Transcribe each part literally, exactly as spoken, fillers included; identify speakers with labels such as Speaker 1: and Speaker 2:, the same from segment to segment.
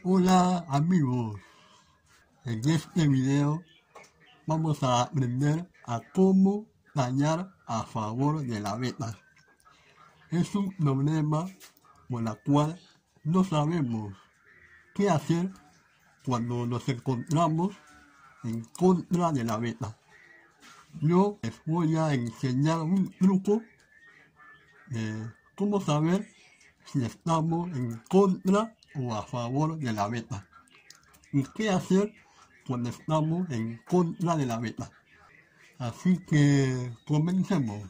Speaker 1: Hola amigos, en este video vamos a aprender a cómo dañar a favor de la beta. Es un problema por el cual no sabemos qué hacer cuando nos encontramos en contra de la beta. Yo les voy a enseñar un truco de cómo saber si estamos en contra o a favor de la beta. ¿Y qué hacer cuando estamos en contra de la beta? Así que comencemos.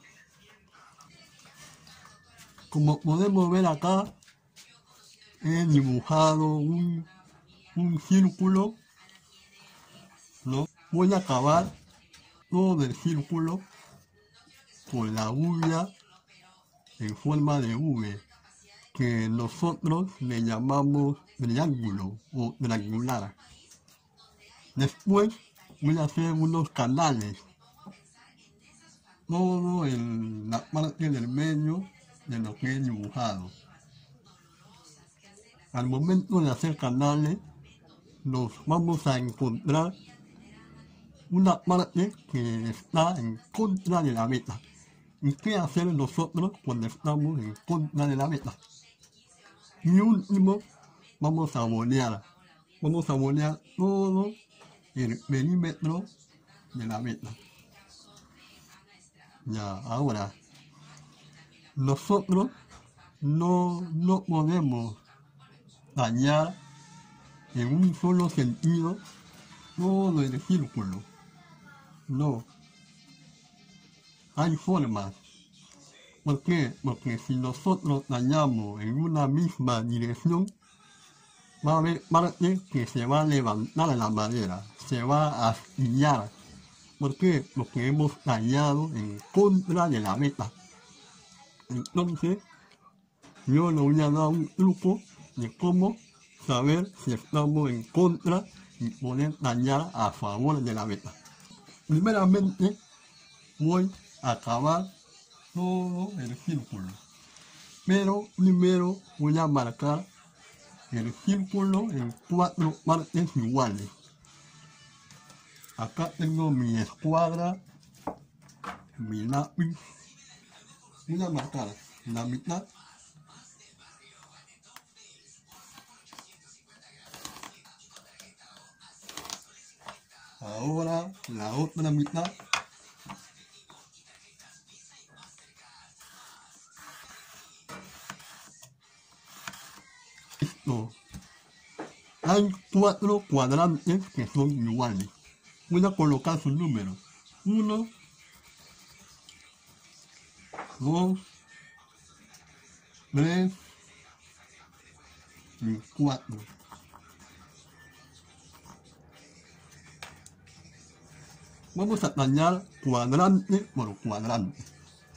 Speaker 1: Como podemos ver acá, he dibujado un, un círculo, ¿no? Voy a acabar todo el círculo con la uña en forma de V, que nosotros le llamamos triángulo o triangular. Después voy a hacer unos canales, todo en la parte del medio de lo que he dibujado. Al momento de hacer canales, nos vamos a encontrar una parte que está en contra de la beta. ¿Y qué hacer nosotros cuando estamos en contra de la beta? Y último, vamos a bolear. Vamos a bolear todo el perímetro de la beta. Ya, ahora, nosotros no, no podemos dañar en un solo sentido todo el círculo. No. Hay formas. ¿Por qué? Porque si nosotros dañamos en una misma dirección, va a haber parte que se va a levantar la madera, se va a astillar. ¿Por qué? Porque hemos dañado en contra de la beta. Entonces, yo le voy a dar un truco de cómo saber si estamos en contra y poder dañar a favor de la beta. Primeramente, voy a acabar todo el círculo, pero primero voy a marcar el círculo en cuatro partes iguales. Acá tengo mi escuadra, mi lápiz. Voy a marcar la mitad. Ahora la otra mitad. Listo. Hay cuatro cuadrantes que son iguales. Voy a colocar sus números. Uno, dos, tres y cuatro. Vamos a dañar cuadrante por cuadrante.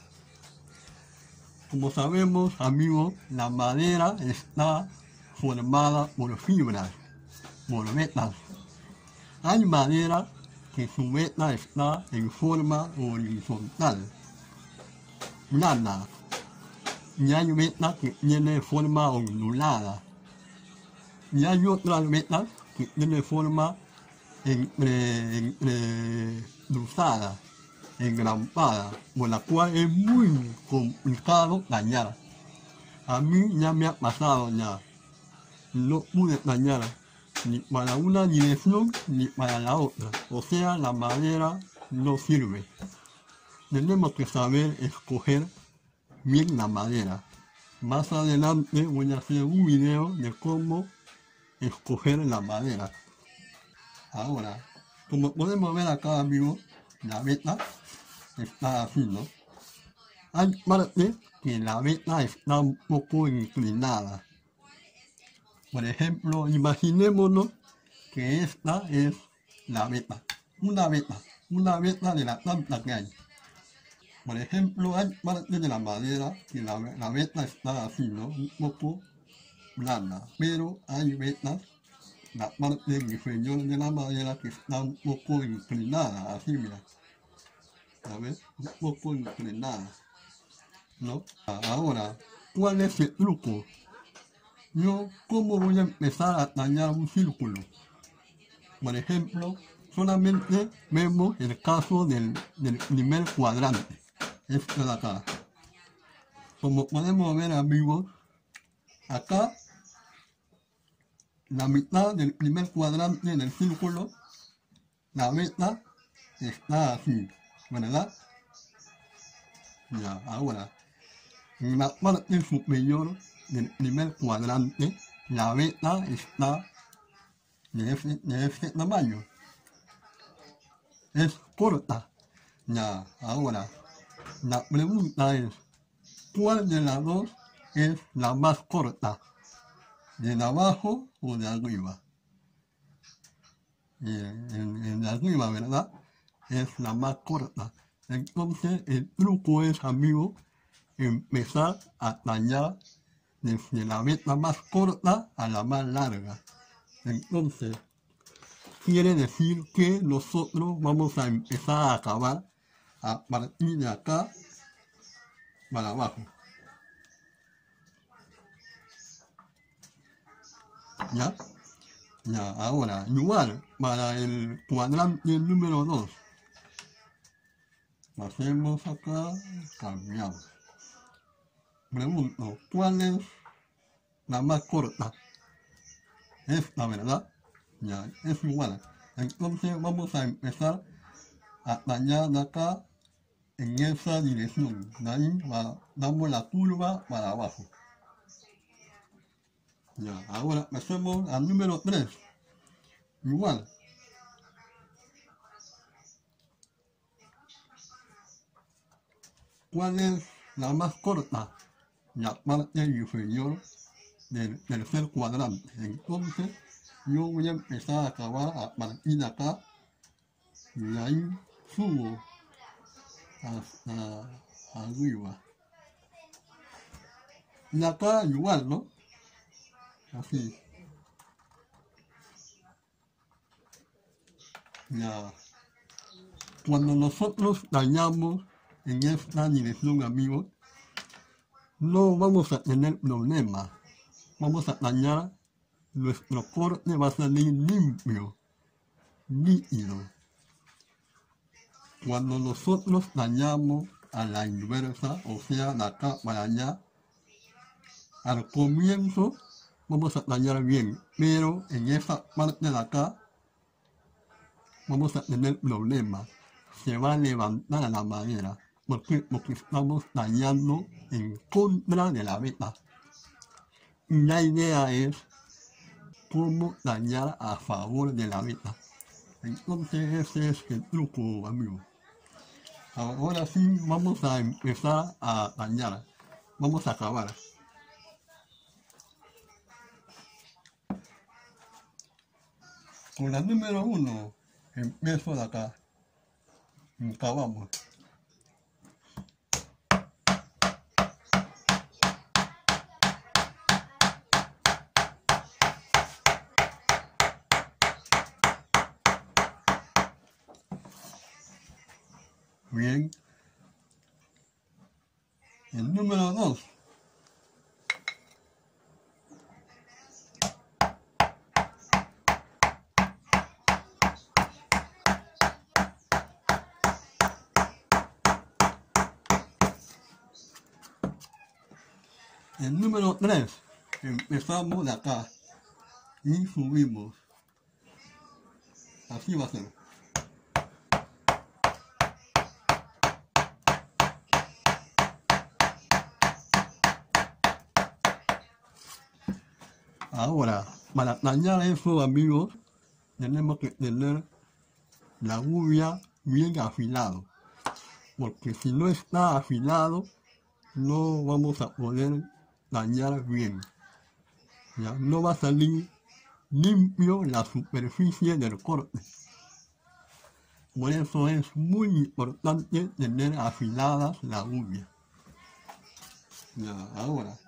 Speaker 1: Como sabemos, amigos, la madera está formada por fibras, por vetas. Hay madera que su veta está en forma horizontal, plana, y hay vetas que tienen forma ondulada. Y hay otras vetas que tienen forma entre, entre cruzada, engrampada, por la cual es muy complicado dañar. A mí ya me ha pasado ya, no pude dañar ni para una dirección ni para la otra, o sea, la madera no sirve. Tenemos que saber escoger bien la madera. Más adelante voy a hacer un video de cómo escoger la madera. Ahora, como podemos ver acá, amigos, la beta está así, ¿no? Hay partes que la beta está un poco inclinada. Por ejemplo, imaginémonos que esta es la beta, una beta, una beta de la planta que hay. Por ejemplo, hay partes de la madera que la, la beta está así, ¿no? Un poco blanda, pero hay vetas, la parte inferior de la madera que está un poco inclinada, así, mira. A ver, un poco inclinada, ¿no? Ahora, ¿cuál es el truco? yo, ¿cómo voy a empezar a dañar un círculo? Por ejemplo, solamente vemos el caso del, del primer cuadrante, este de acá. Como podemos ver, amigos, acá la mitad del primer cuadrante del círculo, la beta está así, ¿verdad? Ya, ahora, en la parte superior del primer cuadrante, la beta está de ese, de ese tamaño. Es corta. Ya, ahora, la pregunta es, ¿cuál de las dos es la más corta? ¿De abajo o de arriba? En, en, en de arriba, ¿verdad? Es la más corta. Entonces, el truco es, amigo, empezar a dañar desde la beta más corta a la más larga. Entonces, quiere decir que nosotros vamos a empezar a acabar a partir de acá para abajo. ¿Ya? Ya, ahora, igual, para el cuadrante número dos. Hacemos acá, cambiamos. Pregunto, ¿cuál es la más corta? Esta, ¿verdad? Ya, es igual. Entonces vamos a empezar a dañar de acá en esa dirección. De ahí va, damos la curva para abajo. Ya, ahora pasemos al número tres. Igual. ¿Cuál es la más corta? La parte inferior del tercer cuadrante. Entonces, yo voy a empezar a acabar a partir de acá y de ahí subo hasta arriba. Y acá igual, ¿no? Así. Ya. Cuando nosotros dañamos en esta dirección, amigos, no vamos a tener problemas. Vamos a dañar, nuestro corte va a salir limpio, nítido. Cuando nosotros dañamos a la inversa, o sea, de acá para allá, al comienzo vamos a dañar bien, pero en esa parte de acá vamos a tener problemas. Se va a levantar la madera. ¿Por qué? Porque estamos dañando en contra de la beta. Y la idea es cómo dañar a favor de la beta. Entonces ese es el truco, amigo. Ahora sí vamos a empezar a dañar. Vamos a acabar. Con la número uno, empiezo de acá. Acabamos. Bien. El número dos. El número tres. Empezamos de acá y subimos. Así va a ser. Ahora, para dañar eso, amigos, tenemos que tener la gubia bien afilado. Porque si no está afilado, no vamos a poder dañar bien. Ya no va a salir limpio la superficie del corte. Por eso es muy importante tener afiladas las uñas. Ya, ahora,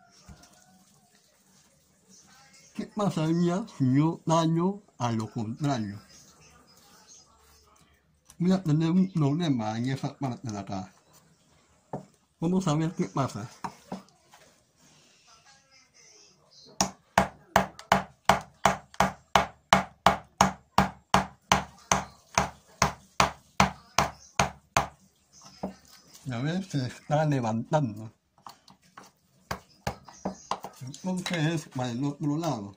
Speaker 1: ¿qué pasaría si yo daño a lo contrario? Voy a tener un problema en esa parte de acá. Vamos a ver qué pasa. Ya ves, se está levantando. Entonces, para el otro lado.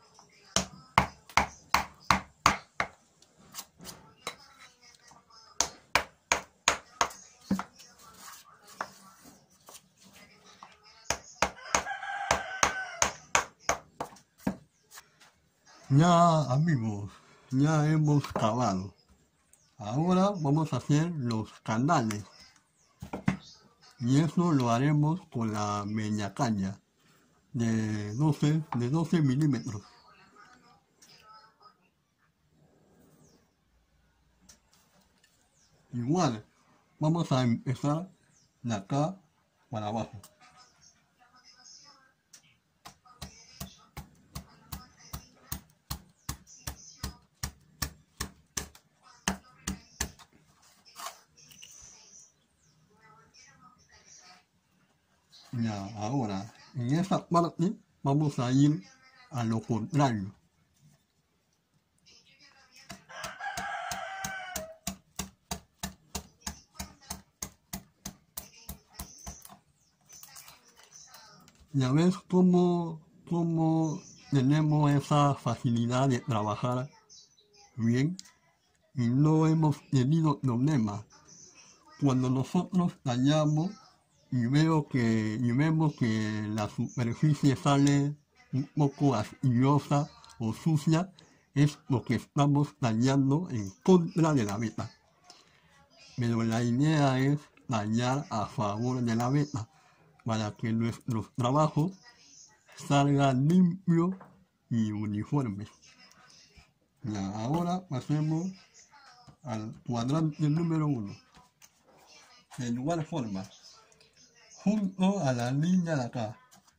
Speaker 1: Ya, amigos, ya hemos acabado. Ahora vamos a hacer los canales. Y eso lo haremos con la media caña de doce, de doce milímetros. Igual, vamos a empezar de acá para abajo. Ya, ahora, en esa parte vamos a ir a lo contrario. Ya ves cómo, cómo tenemos esa facilidad de trabajar bien y no hemos tenido problemas. Cuando nosotros tallamos y veo que y vemos que la superficie sale un poco asquerosa o sucia, es lo que estamos tallando en contra de la beta. Pero la idea es tallar a favor de la beta para que nuestros trabajos salgan limpios y uniformes. Ya, ahora pasemos al cuadrante número uno. De igual forma, junto a la línea de acá.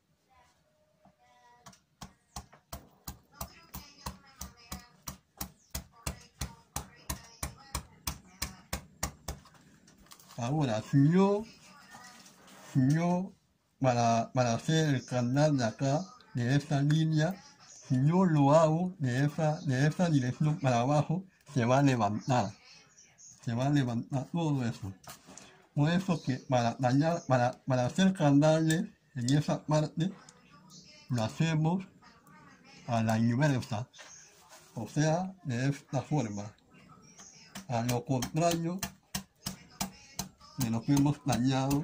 Speaker 1: Ahora, si yo, si yo, para, para hacer el canal de acá, de esta línea, si yo lo hago de esa, de esa dirección para abajo, se va a levantar. Se va a levantar todo eso. Por eso que para tallar, para, para hacer canales en esa parte, lo hacemos a la inversa. O sea, de esta forma. A lo contrario de lo que hemos tallado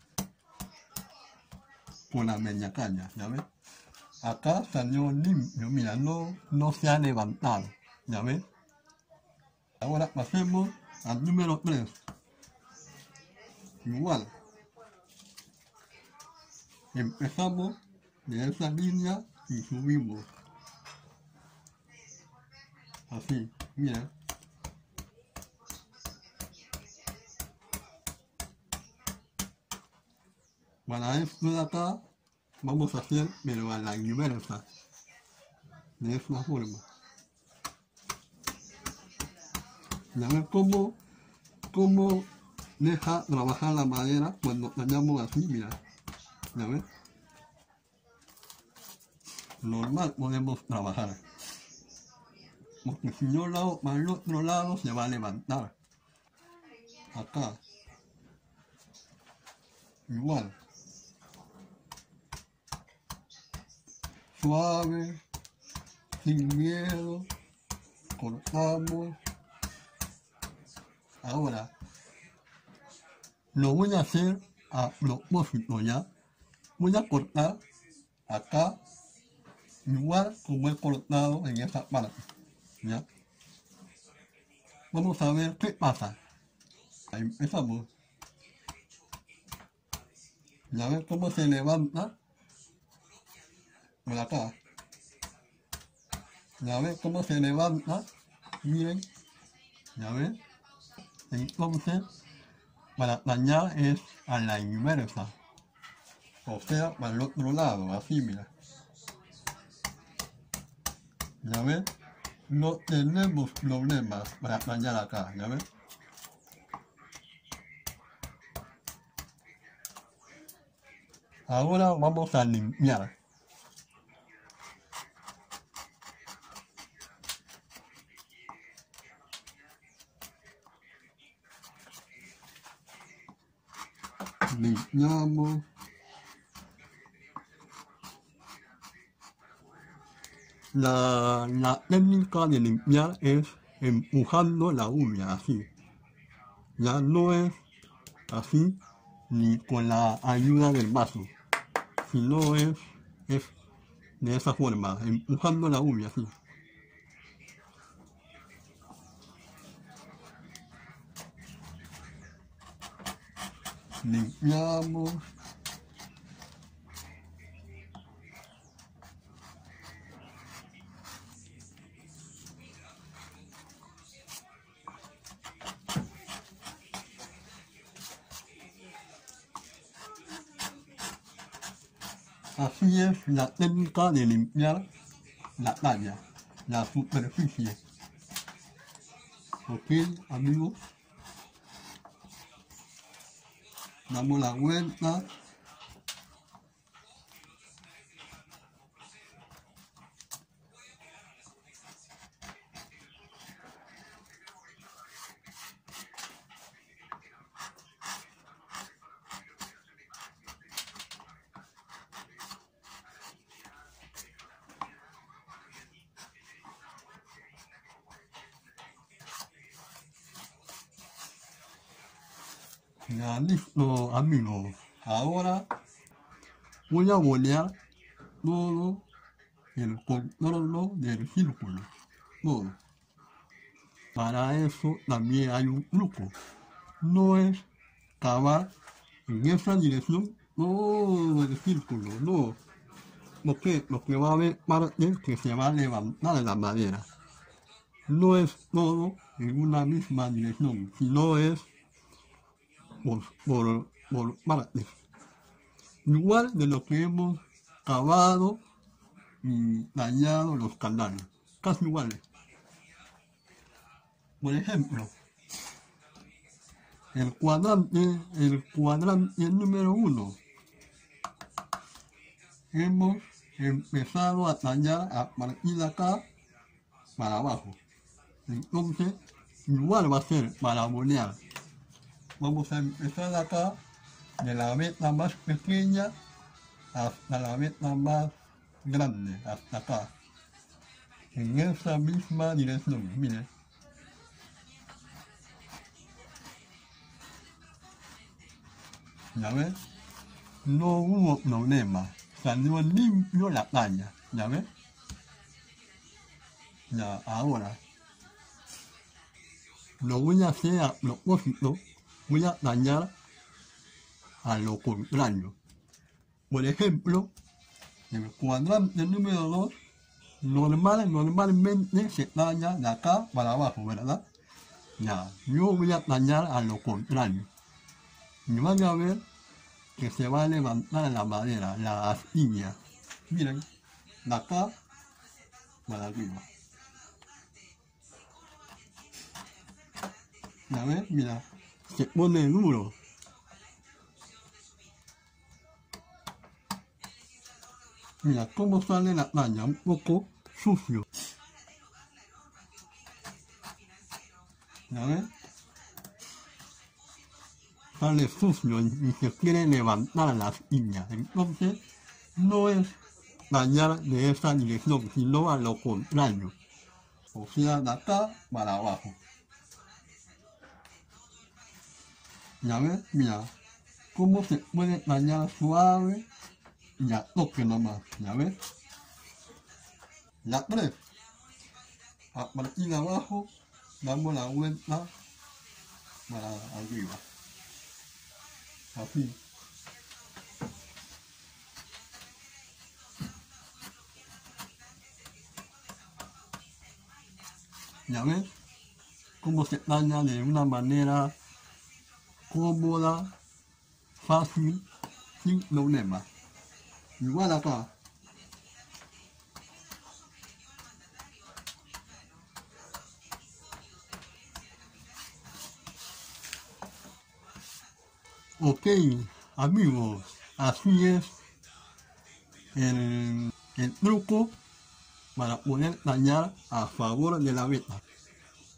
Speaker 1: con la media caña, ¿ya ves? Acá salió limpio, mira, no, no se ha levantado, ¿ya ves? Ahora pasemos al número tres. Igual. Empezamos de esa línea y subimos. Así, mira. Para esto de acá, vamos a hacer, pero a la inversa. De esta forma. Ya ves cómo, cómo deja trabajar la madera cuando tallamos así, mira. ¿Ya ves? Normal podemos trabajar. Porque si yo lo hago para el otro lado, se va a levantar. Acá. Igual. Suave. Sin miedo. Cortamos. Ahora, lo voy a hacer a propósito, ¿ya? Voy a cortar acá, igual como he cortado en esa parte, ¿ya? Vamos a ver qué pasa. Ahí empezamos. ¿Ya ves cómo se levanta? Por acá. ¿Ya ves cómo se levanta? Miren. ¿Ya ves? Entonces, para tallar es a la inversa. O sea, para el otro lado, así, mira. ¿Ya ves? No tenemos problemas para tallar acá, ¿ya ves? Ahora vamos a limpiar. limpiamos la, la técnica de limpiar es empujando la uña así, ya no es así ni con la ayuda del vaso, sino es, es de esa forma, empujando la uña así. Limpiamos. Así es la técnica de limpiar la talla, la superficie. Ok, amigos. Damos la vuelta. Ya listo, amigos. Ahora voy a bolear todo el contorno del círculo. Todo. Para eso también hay un truco. No es cavar en esa dirección todo el círculo, no. Porque lo que va a haber parte que se va a levantar la madera. No es todo en una misma dirección, sino es por, por, por partes. Igual de lo que hemos cavado y dañado los canales. Casi iguales. Por ejemplo, el cuadrante, el cuadrante número uno. Hemos empezado a tallar a partir de acá para abajo. Entonces, igual va a ser para bolear. Vamos a empezar acá, de la veta más pequeña hasta la veta más grande, hasta acá. En esa misma dirección, miren. ¿Ya ves? No hubo problema. Salió limpio la talla. ¿Ya ves? Ya, ahora. Lo voy a hacer a propósito. Voy a dañar a lo contrario. Por ejemplo, el cuadrante número dos, normal, normalmente se talla de acá para abajo, ¿verdad? Ya, yo voy a dañar a lo contrario. Y van a ver que se va a levantar la madera, la astilla. Miren, de acá para arriba. ¿Ya ves? Mira, se pone duro. Mira cómo sale la talla, un poco sucio. ¿Ya ves? Sale sucio y se quiere levantar la astilla. Entonces, no es dañar de esa dirección, sino a lo contrario. O sea, de acá para abajo. ¿Ya ves? Mira, cómo se puede dañar suave y a toque nomás. ¿Ya ves? La tres. A partir de abajo, damos la vuelta para arriba. Así. ¿Ya ves? Cómo se daña de una manera cómoda, fácil, sin problema. Igual acá. Ok, amigos, así es el, el truco para poder dañar a favor de la beta.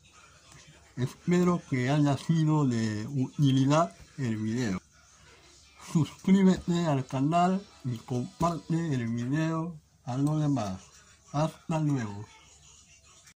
Speaker 1: Espero que haya sido de utilidad el video. suscríbete al canal y comparte el video a los demás. Hasta luego.